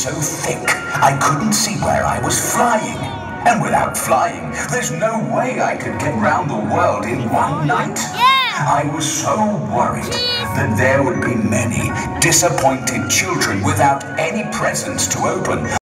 so thick, I couldn't see where I was flying. And without flying, there's no way I could get round the world in one night. I was so worried that there would be many disappointed children without any presents to open.